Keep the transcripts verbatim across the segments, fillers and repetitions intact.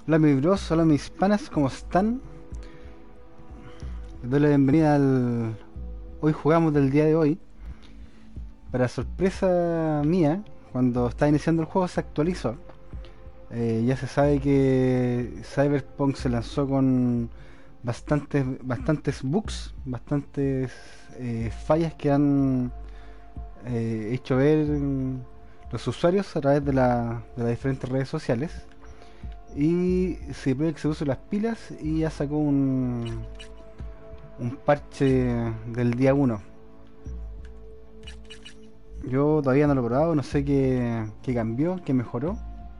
Hola mis bros, hola mis panas, ¿cómo están? Les doy la bienvenida al... Hoy jugamos del día de hoy. Para sorpresa mía, cuando estaba iniciando el juego se actualizó. Eh, ya se sabe que Cyberpunk se lanzó con bastantes, bastantes bugs, bastantes eh, fallas que han eh, hecho ver los usuarios a través de, la, de las diferentes redes sociales. Y se puede que se use las pilas y ya sacó un, un parche del día uno. Yo todavía no lo he probado, no sé qué, qué cambió, qué mejoró.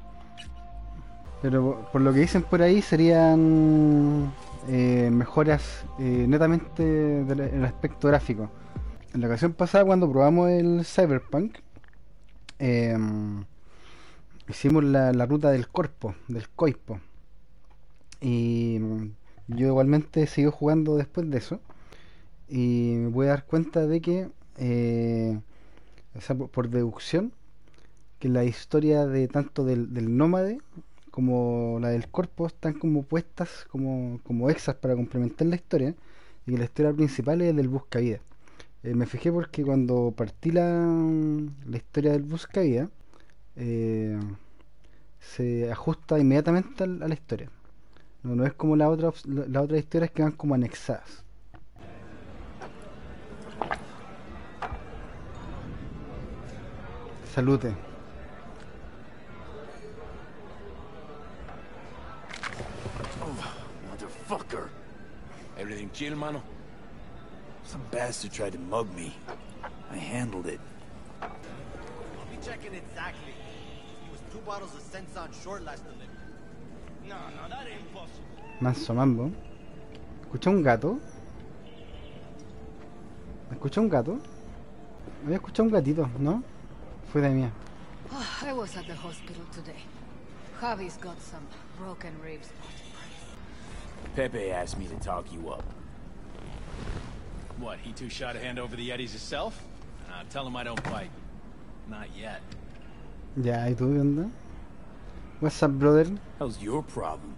Pero por, por lo que dicen por ahí serían eh, mejoras eh, netamente del, en el aspecto gráfico. En la ocasión pasada cuando probamos el Cyberpunk, eh, hicimos la, la ruta del Corpo, del Coipo. Y yo igualmente sigo jugando después de eso. Y me voy a dar cuenta de que, eh, o sea, por, por deducción, que la historia de tanto del, del nómade como la del corpo están como puestas como, como extras para complementar la historia, y que la historia principal es el del buscavidas. Eh, me fijé porque cuando partí la, la historia del buscavidas, eh, se ajusta inmediatamente al- a la historia. No, no es como la otra, la, las otras historias que van como anexadas. Salute. Oh, motherfucker. Everything chill, mano? Some bastard tried to mug me. I handled it. I'll be checking exactly. He was two bottles of Sensan short last delivery. No, no, that ain't possible. Manso mambo. ¿Escuché un gato? ¿Escuché un gato? Había escuchado un gatito, ¿no? Fue de mía. Oh, I was at the hospital today. Javi's got some broken ribs. Pepe asked me to talk you up. What, he too shy to hand over the Yetis himself? Uh, tell him I don't bite. Not yet. Ya, ¿y tú qué onda? What's up, brother? How's your problem?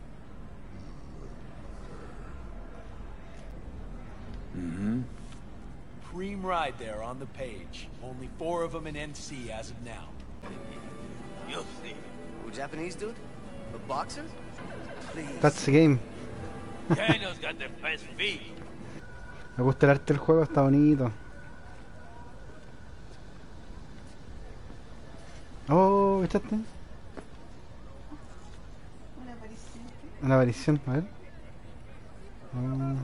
Mm-hmm. Cream ride there on the page. Only four of them in N C as of now. You'll see. Who, Japanese dude? A boxer? Please. That's the game. Daniel's got the best feet. Me gusta el arte del juego, está bonito. Oh, ¿echaste? Una aparición, a ver. Oh,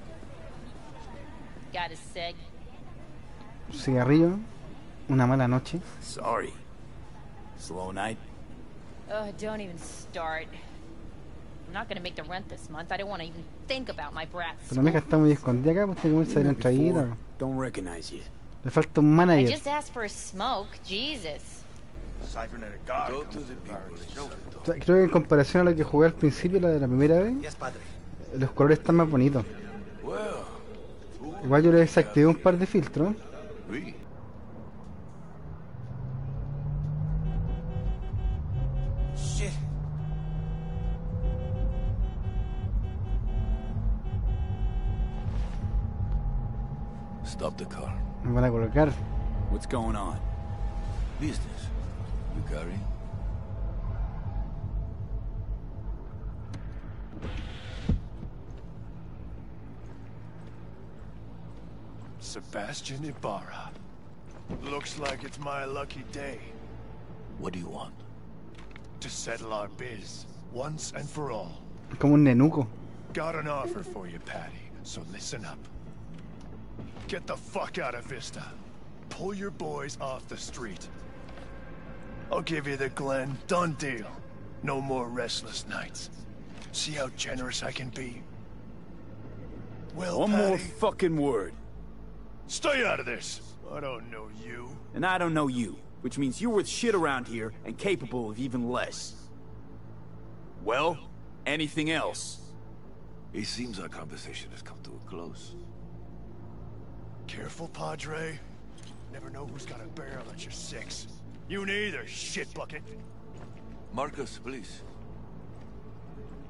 Got a seg. un cigarrillo. Una mala noche. Sorry. Slow night? Oh, don't even start. I'm not gonna make the rent this month. I don't want to even think about my brat's Pero la meja está muy escondida acá, pues tiene que comerse la entradita. Don't recognize you. Le falta un I manager. just asked for a smoke. Jesus. Cybernetic guard. Go comes to with the the people powers. and Show shut them. the O sea, creo que en comparación a lo que jugué al principio, la de la primera vez, Yes, padre. los colores están más bonitos. Well, Igual yo le desactivé un par de filtros. we. Shit. Stop the car. Me van a colocar. What's going on? Business. You carry? Sebastian Ibarra. Looks like it's my lucky day What do you want? to settle our biz once and for all. Como un nenuco. Got an offer for you, Patty, so listen up. Get the fuck out of Vista. Pull your boys off the street. I'll give you the Glen. Done deal. No more restless nights. See how generous I can be? Well, One Patty, more fucking word. stay out of this. I don't know you. And I don't know you, which means you're worth shit around here and capable of even less. Well, anything else? It seems our conversation has come to a close. Careful, Padre. Never know who's got a barrel at your six. You neither, shit bucket. Marcus, please.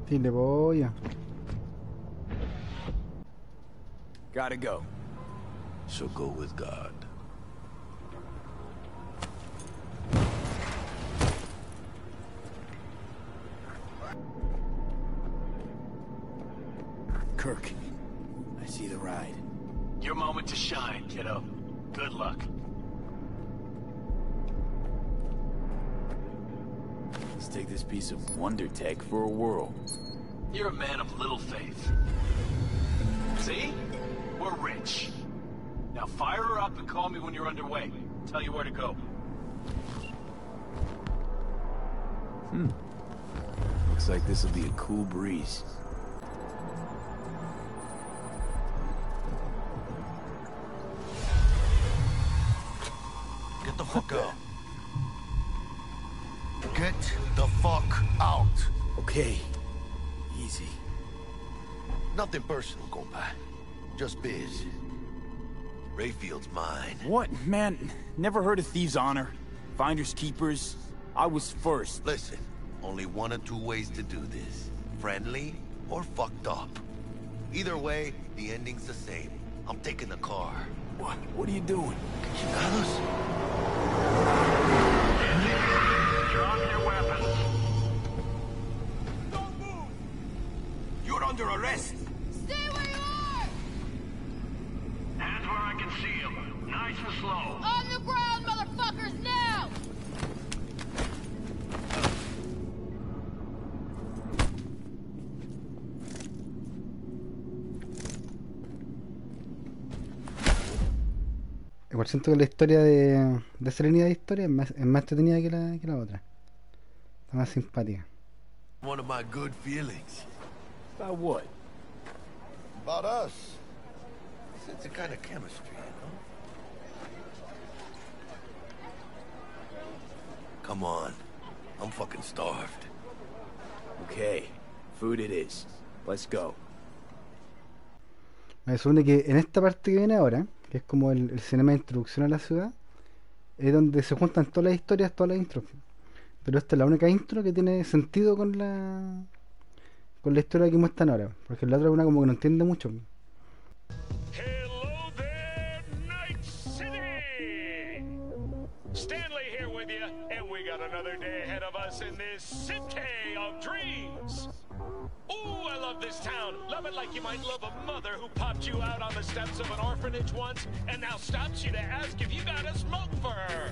Chile pollo. Gotta go. So go with God. Kirk, I see the ride. Your moment to shine, kiddo. Good luck. Let's take this piece of wonder tech for a whirl. You're a man of little faith. See? We're rich. Now fire her up and call me when you're underway. Tell you where to go. Hmm. Looks like this will be a cool breeze. Get the fuck out. Get the fuck out. Okay. Easy. Nothing personal, compa. Just biz. Rayfield's mine. What? Man, never heard of thieves' honor. Finders keepers. I was first. Listen, only one or two ways to do this. Friendly or fucked up. Either way, the ending's the same. I'm taking the car. What? What are you doing? Chingados? Drop your weapons. Don't move! You're under arrest! Stay where you are! Hands where I can see them. Nice and slow. On the ground, motherfuckers, now! Igual siento que la historia de, de esa línea de historia es más, es más entretenida que la, que la otra. Está más simpática. One of my good feelings. About what? About us. It's a kind of chemistry, you know? Come on. I'm fucking starved. Okay. Food it is. Let's go. Me supone que en esta parte que viene ahora, que es como el, el cinema de introducción a la ciudad, es donde se juntan todas las historias, todas las intros. Pero esta es la única intro que tiene sentido con la con la historia que muestran ahora, porque la otra es una como que no entiende mucho. Hello there, Night City! Stanley here with you, and we got another day ahead of us in this city of dreams. Ooh, I love this town. Love it like you might love a mother who popped you out on the steps of an orphanage once and now stops you to ask if you got a smoke for her.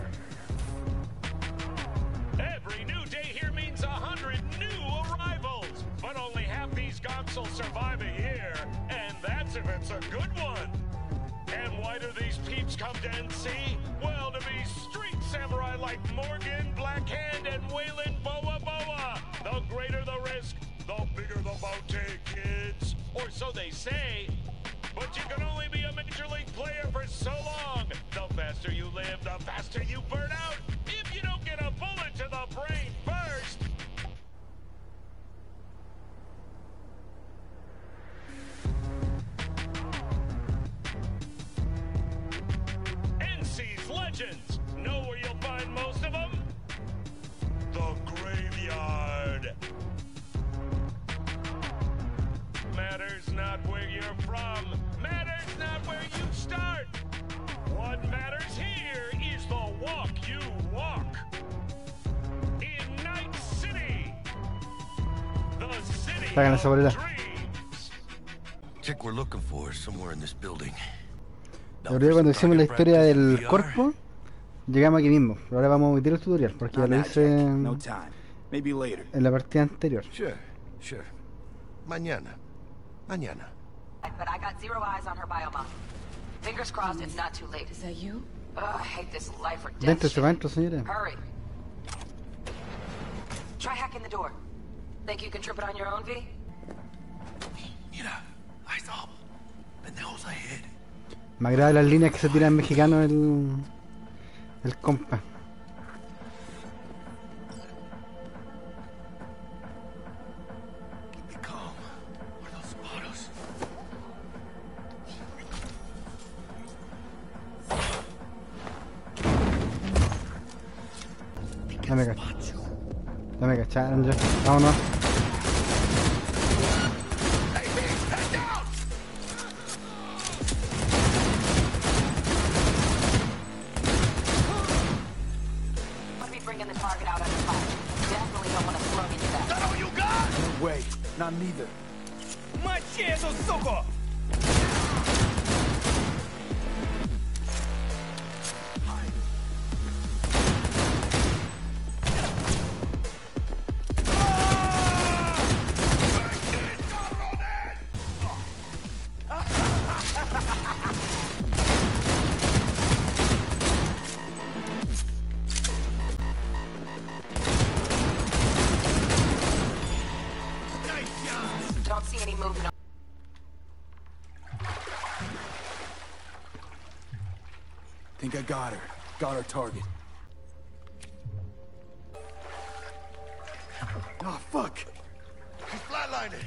Every new day here means a hundred new arrivals, but only half these gonks will survive a year, and that's if it's a good one. And why do these peeps come to N C? Well, to be street samurai like Morgan, Blackhand, and Waylon Boa Boa. The greater the risk, the bigger the bounty, kids. Or so they say. But you can only be a major league player for so long. The faster you live, the faster you burn out. If you don't get a bullet to the brain first. N C's legends. Know where you'll find most of them? The graveyard. Matters not where you're from. Matters not where you start. What matters here is the walk you walk. In Night City. The city Pagan la saborera. of dreams. Chick we're looking for is somewhere in this building. La verdad, cuando hicimos la historia del cuerpo, llegamos aquí mismo. Pero ahora vamos a omitir el tutorial, porque ya lo hice No time. Maybe later. en la partida anterior. Sure, sure. Mañana. Mañana. But I got zero eyes on her biomon. Fingers crossed it's not too late. Is that you? Ugh, I hate this life or death Dentro, se shit. va dentro, señora. Hurry. Try hacking the door. Think you can trip it on your own, V? Mira, ahí está. Pendejos ahead. Me agrada las líneas que se tiran en mexicano el, el compa. Keep it calm. Or they'll spot us. Ya me cacharon. Ya me cacharon ya. Vámonos. bringing the target out under fire. Definitely don't want to slug into that. That all you got? No way. Not neither. Machezo Soko! Don't see any movement. Think I got her. Got our target. Oh, fuck. She's flatlining.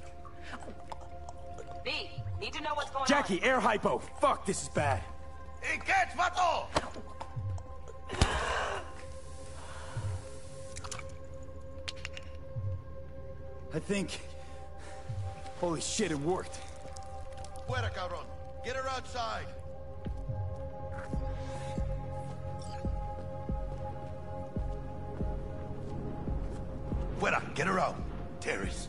B, need to know what's going Jackie, on. air hypo. Fuck, this is bad. Hey, catch, vato! I think... Holy shit, it worked. Fuera, cabrón. Get her outside. Fuera, get her out. Terrence.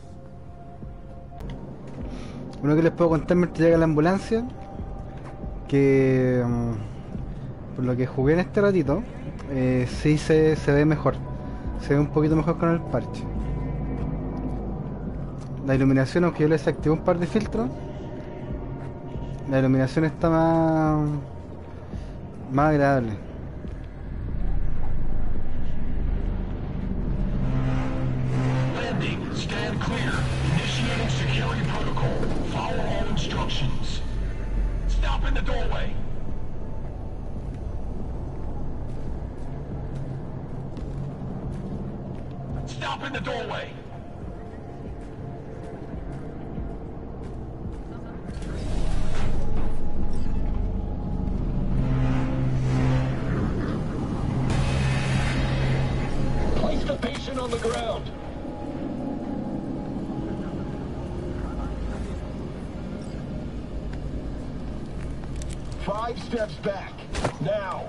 Uno que les puedo contar mientras llega la ambulancia, que mm, por lo que jugué en este ratito, eh, sí se, se ve mejor, se ve un poquito mejor con el parche. La iluminación, aunque yo le desactivé un par de filtros, la iluminación está más, más agradable. Landing, stand clear. Initiating security protocol. Follow all instructions. Stop in the doorway. Stop in the doorway. Place the patient on the ground. Five steps back. Now.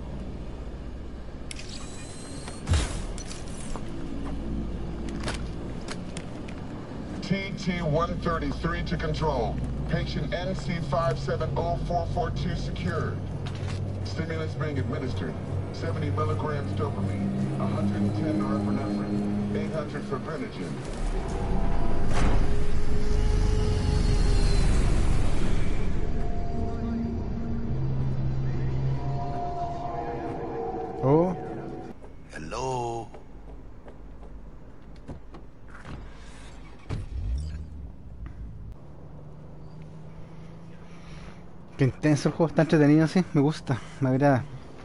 T T one thirty-three to control. Patient N C five seven zero four four two secured. Stimulants being administered. seventy milligrams dopamine, one hundred ten norepinephrine, eight hundred fibrinogen. Oh, Hello. qué intenso el juego, está entretenido así, me gusta, me agrada.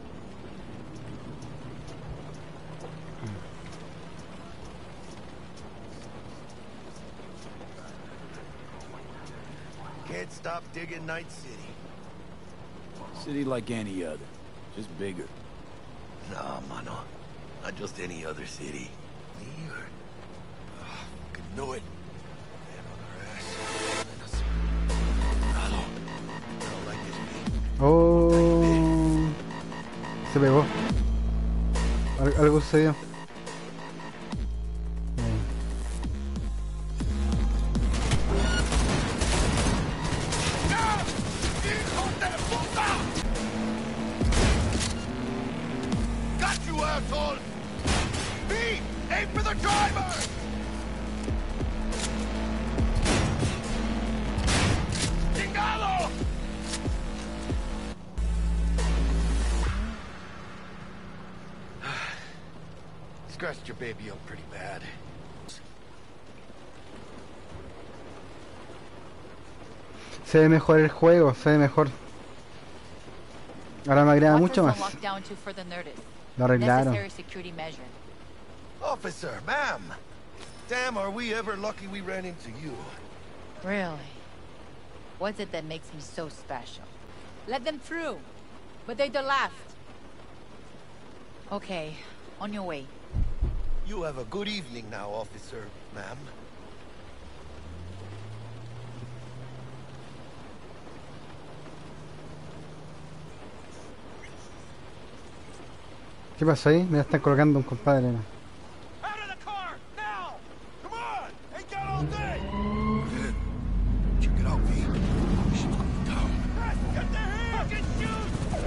Can't stop digging Night City. City like any other. Just bigger. Nah, mano. Not just any other city. New York. Oh, fucking knew it. Damn on our ass. I don't, I don't like this beat. Oh, se pegó. Al- algo sucedió. Got you, asshole! B! Aim for the driver! Chingado! Scratched your baby up pretty bad. Se ve mejor el juego, se ve mejor. Ahora me agrada mucho más. Lo arreglaron. Officer, ma'am. Damn, are we ever lucky we ran into you. Really? What's it that makes me so special? Let them through. But they're the last. Okay, on your way. You have a good evening now, officer, ma'am. ¿Qué pasó ahí? Me están colocando un compadre. ¿No? Out of the car, now! Come on! Ain't got all day! Good. Check it out, V. Shit's going down. Chris, get the hand! Fucking shoot!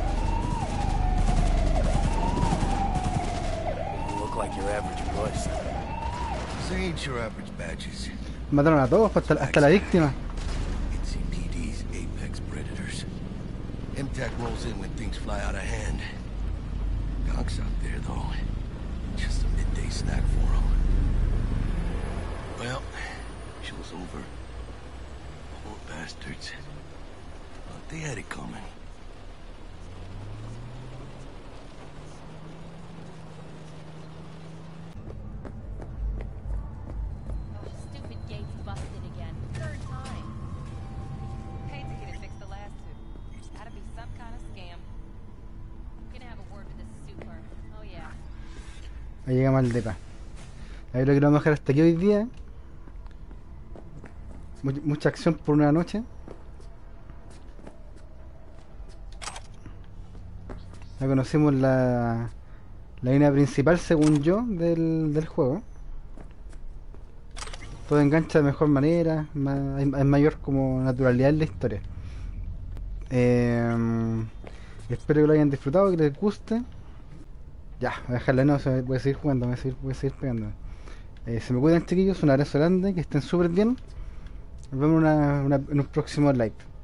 You look like your average bust. This ain't your average badges. Mataron a todos, hasta, hasta la víctima. N C P D's apex predators. M TAC rolls in when things fly out of hand. Gonks out there, though. Just a midday snack for them. Well, show's over. Poor bastards. Thought they had it coming. Oh, stupid gate's busted again. Third time. Paid to get it fixed the last two. There's gotta be some kind of scam. I'm gonna have a word with this super. Oh yeah. Ahí llegamos al depa. Ahí lo que vamos a dejar hasta aquí hoy día. Much- mucha acción por una noche. Ya conocimos la, la línea principal, según yo, del, del juego. Todo engancha de mejor manera, ma- hay, hay mayor como naturalidad en la historia. Eh, espero que lo hayan disfrutado, que les guste. Ya, voy a dejarla, no, se- voy a seguir jugando, voy a seguir, voy a seguir pegando. Eh, se me cuidan, chiquillos, un abrazo grande, que estén súper bien. Nos vemos en una- una- en un próximo live.